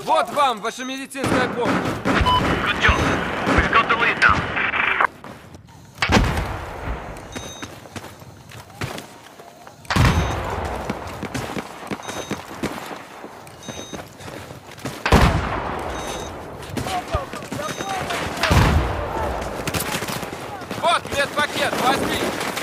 Вот вам ваша медицинская помощь. Good job. We've got the lead now. Вот медпакет, возьми.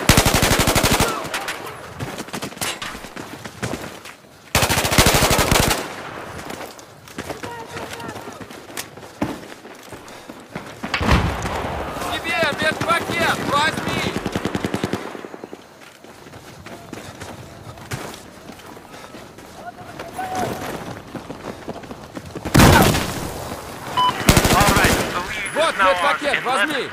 Медпакет, возьми! Вот медпакет, возьми!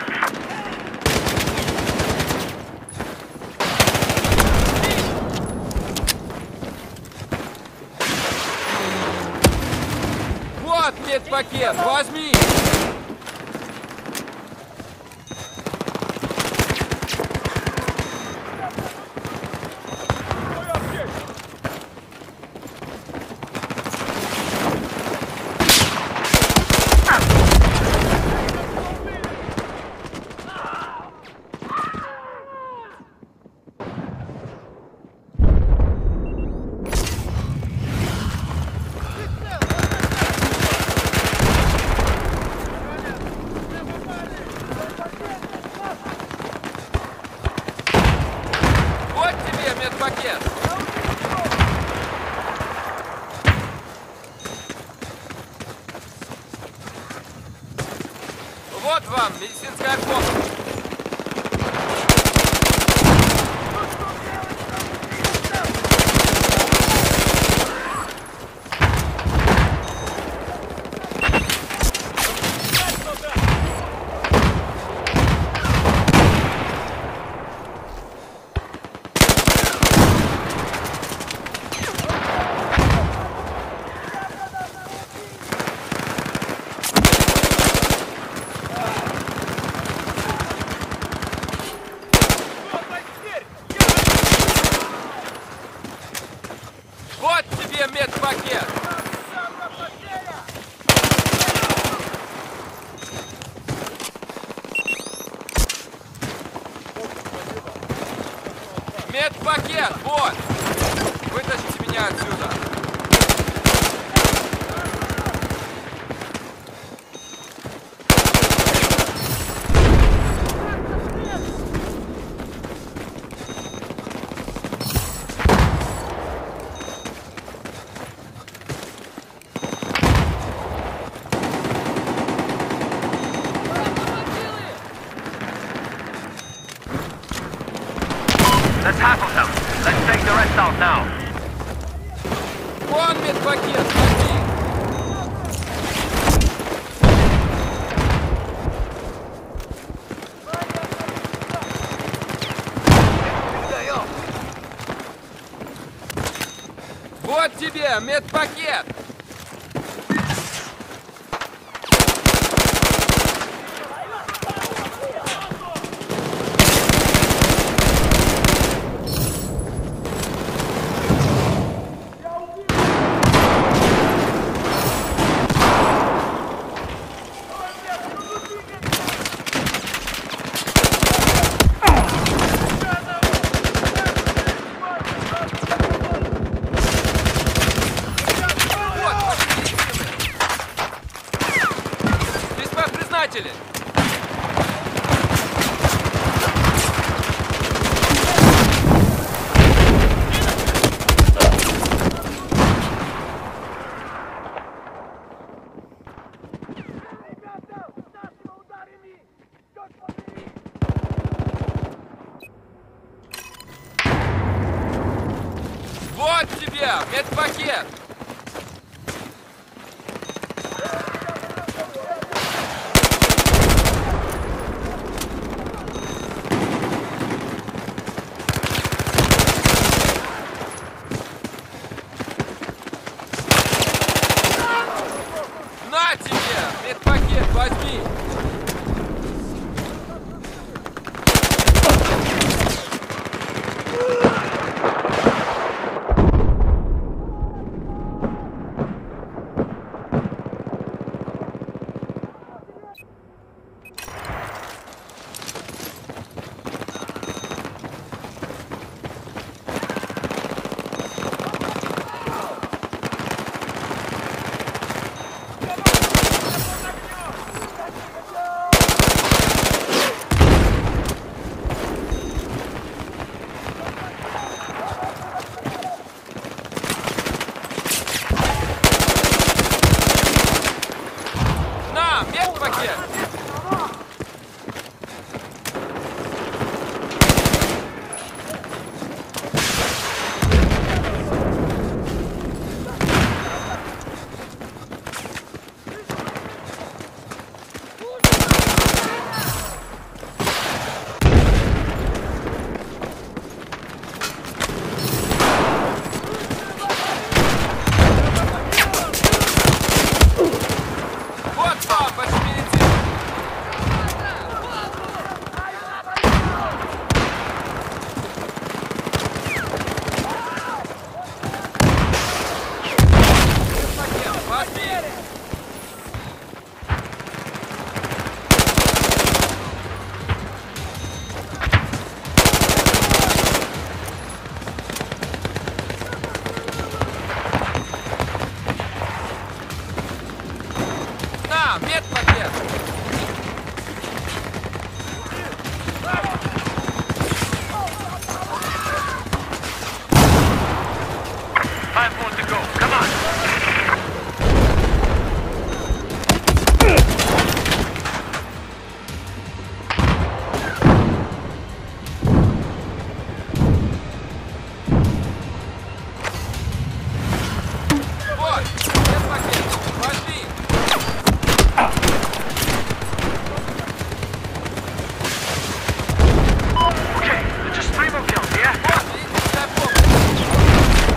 Вот медпакет, возьми! Медпакет! Вот вам медицинская помощь! Вот тебе медпакет! Медпакет, вот! Вытащите меня отсюда! That's half of them. Let's take the rest out now. Вон медпакет, возьми! Вот тебе медпакет! Признатели! Вот тебе медпакет! На тебе! Медпакет возьми! На, медпакет! Вот вам ваш медицин! Медпакет, возьми! На, медпакет! Five more to go. Come on. Вот, медпакет, возьми! Okay, just 3 more kills, yeah? Вот, медицинская помощь!